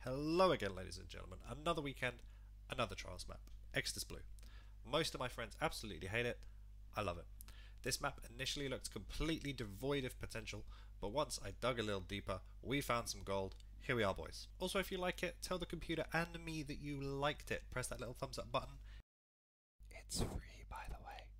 Hello again, ladies and gentlemen. Another weekend, another Trials map, Exodus Blue. Most of my friends absolutely hate it. I love it. This map initially looked completely devoid of potential, but once I dug a little deeper, we found some gold. Here we are, boys. Also, if you like it, tell the computer and me that you liked it. Press that little thumbs up button. It's free, by the way.